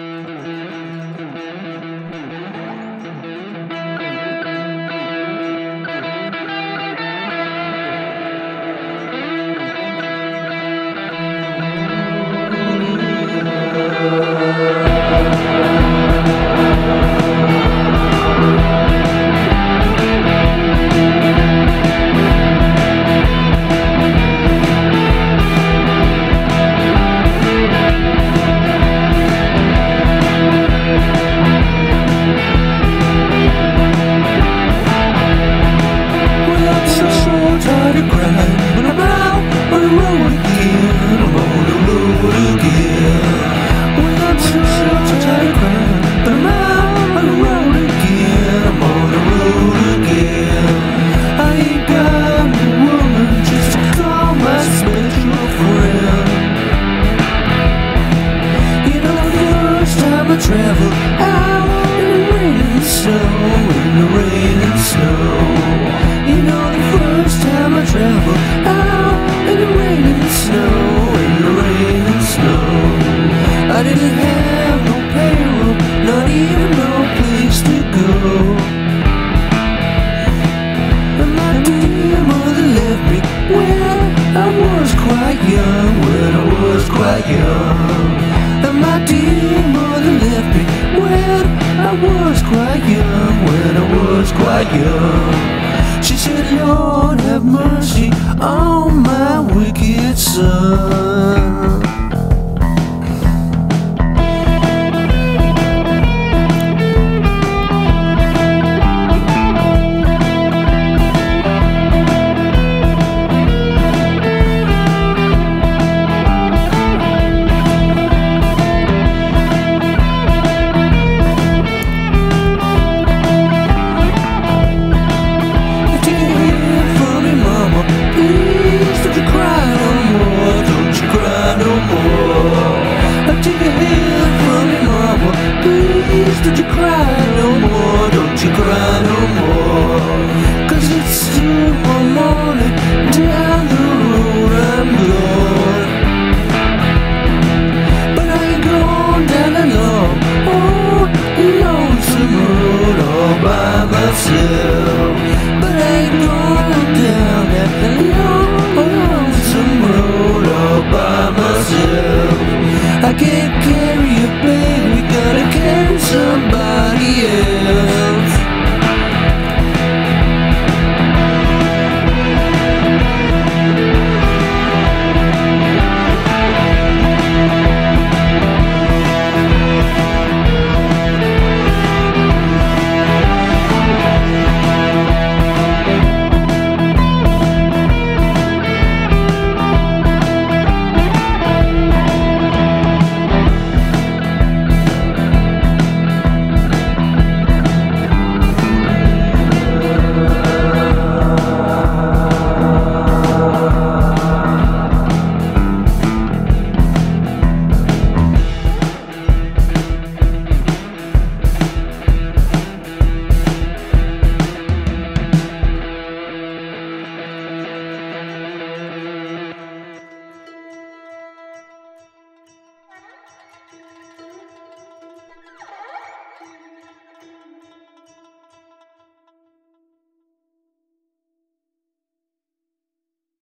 Travel out in the rain and snow, in the rain and snow. You know, the first time I traveled out in the rain and snow, in the rain and snow. I didn't have no payroll, not even no place to go. And my dear mother left me when I was quite young, when I was quite young. And my dear mother left me when I was quite young, when I was quite young. She said, Lord, have mercy on my wicked son. Did you cry?